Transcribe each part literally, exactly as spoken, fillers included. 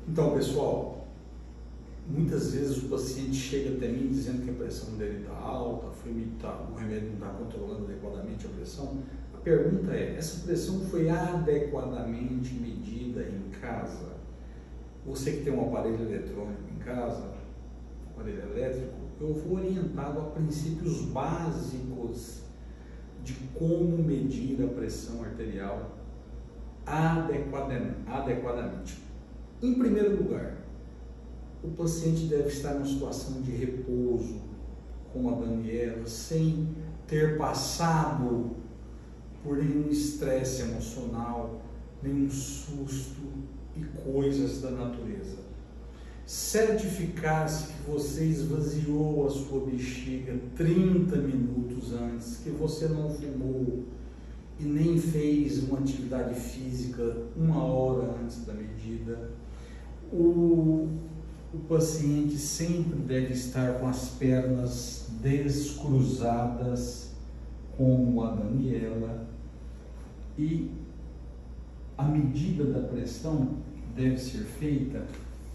Então, pessoal, muitas vezes o paciente chega até mim dizendo que a pressão dele está alta, tá, o remédio não está controlando adequadamente a pressão. A pergunta é, essa pressão foi adequadamente medida em casa? Você que tem um aparelho eletrônico em casa, um aparelho elétrico, eu vou orientá-lo a princípios básicos de como medir a pressão arterial adequadamente. Em primeiro lugar, o paciente deve estar numa situação de repouso, como a Daniela, sem ter passado por nenhum estresse emocional, nenhum susto e coisas da natureza. Certificar-se que você esvaziou a sua bexiga trinta minutos antes, que você não fumou e nem fez uma atividade física uma hora antes da medida. O, o paciente sempre deve estar com as pernas descruzadas, como a Daniela, e a medida da pressão deve ser feita,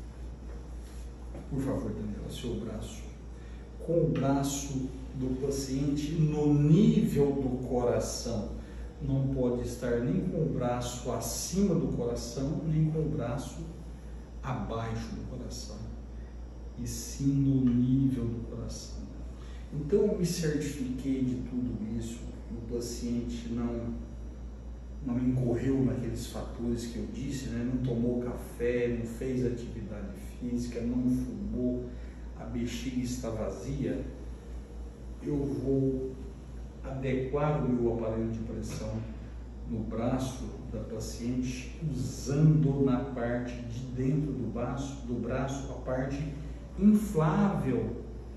por favor, Daniela, seu braço, com o braço do paciente no nível do coração. Não pode estar nem com o braço acima do coração, nem com o braço abaixo do coração, e sim no nível do coração. Então eu me certifiquei de tudo isso, o paciente não, não incorreu naqueles fatores que eu disse, né? Não tomou café, não fez atividade física, não fumou, a bexiga está vazia. Eu vou adequar o meu aparelho de pressão no braço da paciente, usando na parte de dentro do braço, do braço a parte inflável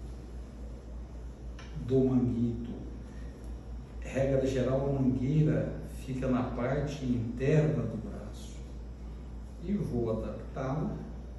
do manguito. Regra geral, a mangueira fica na parte interna do braço. E vou adaptá-la.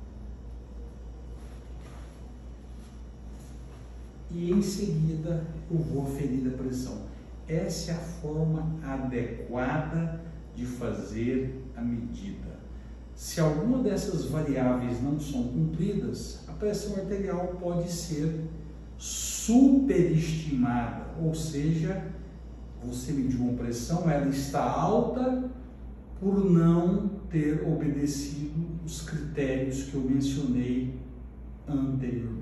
E em seguida eu vou aferir a pressão. Essa é a forma adequada de fazer a medida. Se alguma dessas variáveis não são cumpridas, a pressão arterial pode ser superestimada, ou seja, você mediu uma pressão, ela está alta por não ter obedecido os critérios que eu mencionei anteriormente.